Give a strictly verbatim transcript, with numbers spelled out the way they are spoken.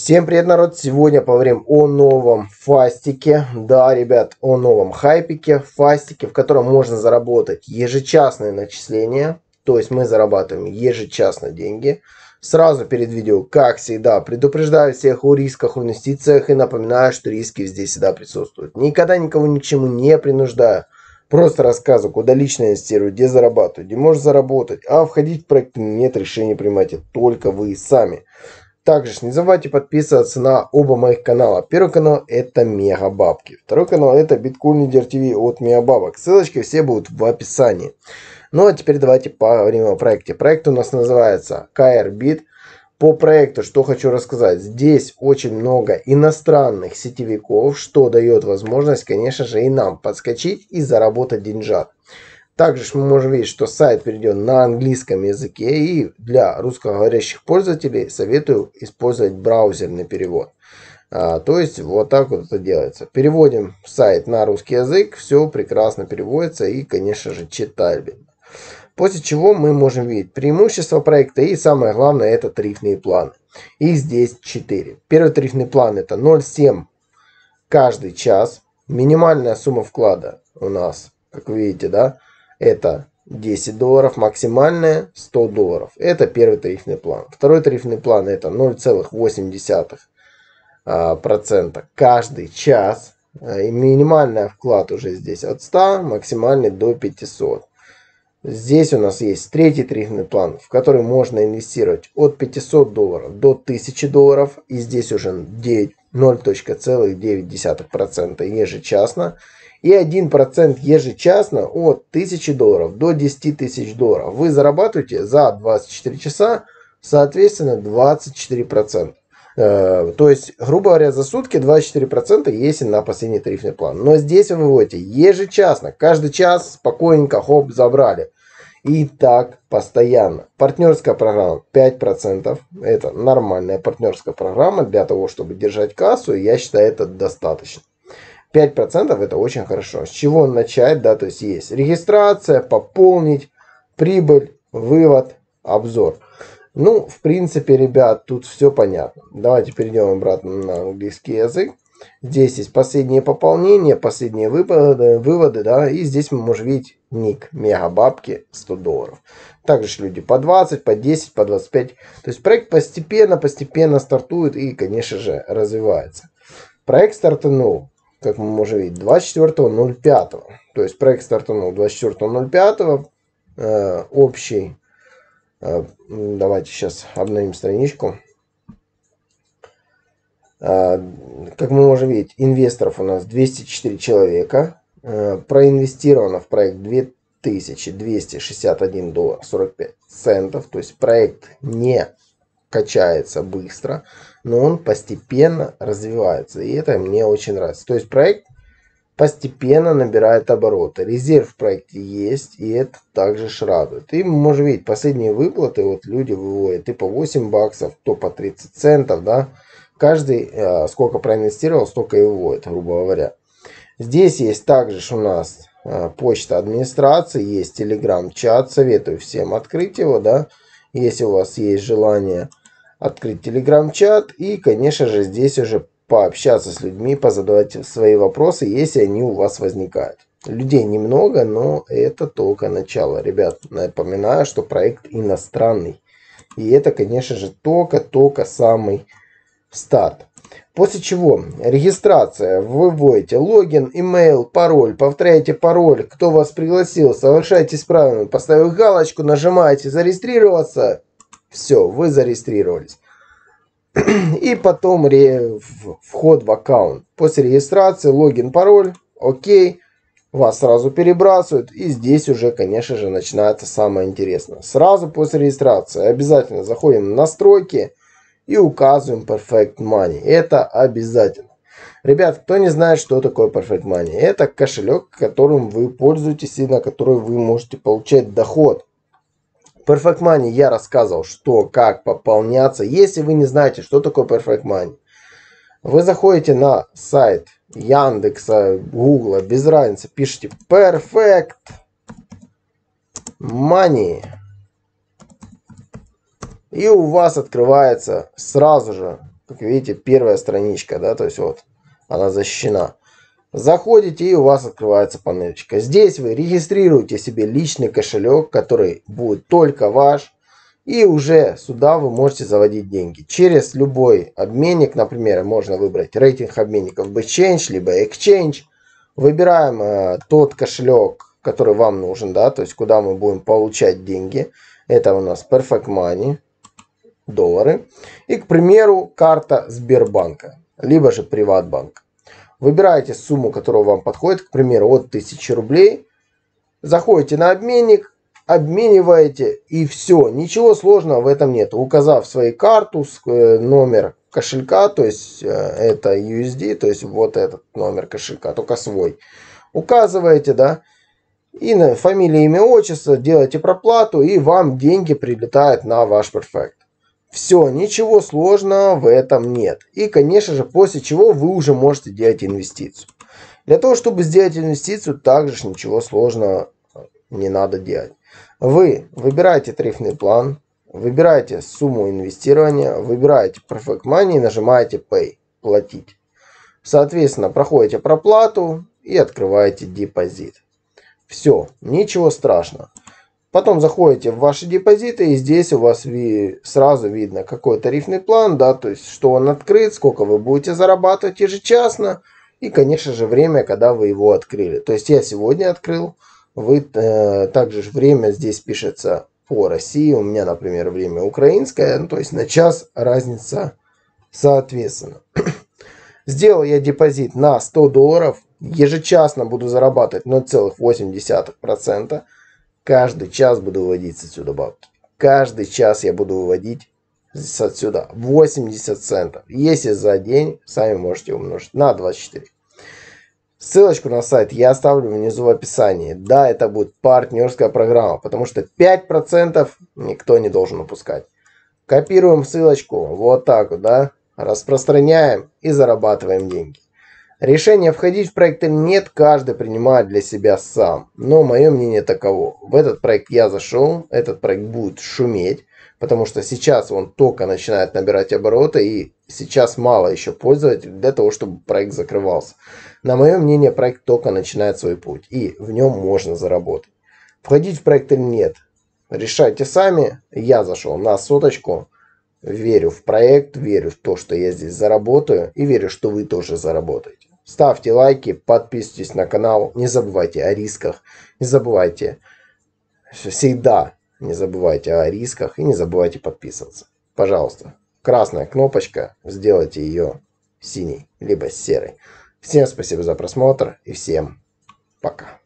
Всем привет, народ! Сегодня поговорим о новом фастике. Да, ребят, о новом хайпике, фастике, в котором можно заработать ежечасные начисления. То есть мы зарабатываем ежечасно деньги. Сразу перед видео, как всегда, предупреждаю всех о рисках в инвестициях и напоминаю, что риски здесь всегда присутствуют. Никогда никого ни к чему не принуждаю. Просто рассказываю, куда лично инвестирую, где зарабатываю, где можно заработать. А входить в проект нет решения принимайте только вы сами. Также не забывайте подписываться на оба моих канала. Первый канал это Мегабабки. Второй канал это Биткоин Лидер ТВ от Мегабабок. Ссылочки все будут в описании. Ну а теперь давайте поговорим о проекте. Проект у нас называется KRBit. По проекту что хочу рассказать. Здесь очень много иностранных сетевиков, что дает возможность, конечно же, и нам подскочить и заработать деньжат. Также мы можем видеть, что сайт перейден на английском языке, и для русскоговорящих пользователей советую использовать браузерный перевод. А, то есть вот так вот это делается. Переводим сайт на русский язык, все прекрасно переводится и, конечно же, читабельно. После чего мы можем видеть преимущества проекта и самое главное это тарифные планы. Их здесь четыре. Первый тарифный план это ноль целых семь десятых каждый час. Минимальная сумма вклада у нас, как вы видите, да, это десять долларов, максимальная сто долларов. Это первый тарифный план. Второй тарифный план это ноль целых восемь десятых процента каждый час. И минимальный вклад уже здесь от ста, максимальный до пятисот. Здесь у нас есть третий тарифный план, в который можно инвестировать от пятисот долларов до тысячи долларов. И здесь уже ноль целых девять десятых процента ежечасно. И один процент ежечасно от тысячи долларов до десяти тысяч долларов. Вы зарабатываете за двадцать четыре часа, соответственно, двадцать четыре процента. Э, то есть, грубо говоря, за сутки двадцать четыре процента если на последний тарифный план. Но здесь вы выводите ежечасно. Каждый час спокойненько, хоп, забрали. И так постоянно. Партнерская программа пять процентов. Это нормальная партнерская программа для того, чтобы держать кассу. И я считаю, это достаточно. пять процентов это очень хорошо. С чего начать? Да, то есть есть регистрация, пополнить, прибыль, вывод, обзор. Ну, в принципе, ребят, тут все понятно. Давайте перейдем обратно на английский язык. Здесь есть последние пополнения, последние выводы, выводы, да, и здесь мы можем видеть ник Мегабабки сто долларов. Также люди по двадцать, по десять, по двадцать пять. То есть проект постепенно, постепенно стартует и, конечно же, развивается. Проект стартанул, как мы можем видеть, двадцать четвёртого ноль пятого. То есть проект стартанул двадцать четвёртого ноль пятого. Э, общий. Э, давайте сейчас обновим страничку. Э, как мы можем видеть, инвесторов у нас двести четыре человека. Э, проинвестировано в проект две тысячи двести шестьдесят один доллар сорок пять центов. То есть проект не качается быстро, но он постепенно развивается. И это мне очень нравится. То есть проект постепенно набирает обороты. Резерв в проекте есть, и это также радует. И мы можем видеть последние выплаты. Вот люди выводят и по восемь баксов, то по тридцать центов. Да? Каждый э, сколько проинвестировал, столько и выводит, грубо говоря. Здесь есть также у нас э, почта администрации, есть телеграм-чат. Советую всем открыть его, да, если у вас есть желание открыть телеграм-чат. И, конечно же, здесь уже пообщаться с людьми, позадавать свои вопросы, если они у вас возникают. Людей немного, но это только начало. Ребят, напоминаю, что проект иностранный. И это, конечно же, только-только самый старт. После чего регистрация. Вы вводите логин, имейл, пароль. Повторяете пароль, кто вас пригласил. Совершайтесь правильно. Поставив галочку, нажимаете зарегистрироваться. Все, вы зарегистрировались. И потом ре... вход в аккаунт. После регистрации логин, пароль. Окей. Вас сразу перебрасывают. И здесь уже, конечно же, начинается самое интересное. Сразу после регистрации обязательно заходим в настройки. И указываем Perfect Money. Это обязательно. Ребят, кто не знает, что такое Perfect Money. Это кошелек, которым вы пользуетесь и на который вы можете получать доход. Perfect Money я рассказывал, что, как пополняться. Если вы не знаете, что такое Perfect Money, вы заходите на сайт Яндекса, Гугла, без разницы, пишите Perfect Money. И у вас открывается сразу же как видите, первая страничка, да, то есть вот она защищена. Заходите, и у вас открывается панельчика. Здесь вы регистрируете себе личный кошелек, который будет только ваш. И уже сюда вы можете заводить деньги. Через любой обменник, например, можно выбрать рейтинг обменников BitChange, либо Exchange. Выбираем э, тот кошелек, который вам нужен, да, то есть куда мы будем получать деньги. Это у нас Perfect Money, доллары. И, к примеру, карта Сбербанка, либо же Приватбанк. Выбираете сумму, которая вам подходит, к примеру, от тысячи рублей. Заходите на обменник, обмениваете, и все. Ничего сложного в этом нет. Указав свою карту, номер кошелька, то есть это ю эс ди, то есть вот этот номер кошелька, только свой. Указываете, да, и на фамилия, имя, отчество, делаете проплату, и вам деньги прилетают на ваш Perfect. Все, ничего сложного в этом нет. И, конечно же, после чего вы уже можете делать инвестицию. Для того, чтобы сделать инвестицию, также ничего сложного не надо делать. Вы выбираете тарифный план, выбираете сумму инвестирования, выбираете Perfect Money и нажимаете Pay, платить. Соответственно, проходите проплату и открываете депозит. Все, ничего страшного. Потом заходите в ваши депозиты, и здесь у вас ви сразу видно, какой тарифный план, да, то есть, что он открыт, сколько вы будете зарабатывать ежечасно, и, конечно же, время, когда вы его открыли. То есть, я сегодня открыл, вы э, также время здесь пишется по России, у меня, например, время украинское, ну, то есть, на час разница соответственно. Сделал я депозит на сто долларов, ежечасно буду зарабатывать ноль целых восемь десятых процента. Каждый час буду выводить отсюда бабки. Каждый час я буду выводить отсюда восемьдесят центов. Если за день, сами можете умножить на двадцать четыре. Ссылочку на сайт я оставлю внизу в описании. Да, это будет партнерская программа, потому что пять процентов никто не должен упускать. Копируем ссылочку, вот так вот, да, распространяем и зарабатываем деньги. Решение, входить в проект или нет, каждый принимает для себя сам. Но мое мнение таково. В этот проект я зашел, этот проект будет шуметь, потому что сейчас он только начинает набирать обороты, и сейчас мало еще пользователей для того, чтобы проект закрывался. На мое мнение, проект только начинает свой путь, и в нем можно заработать. Входить в проект или нет, решайте сами. Я зашел на соточку, верю в проект, верю в то, что я здесь заработаю, и верю, что вы тоже заработаете. Ставьте лайки, подписывайтесь на канал, не забывайте о рисках, не забывайте, всегда не забывайте о рисках и не забывайте подписываться. Пожалуйста, красная кнопочка, сделайте ее синей, либо серой. Всем спасибо за просмотр и всем пока.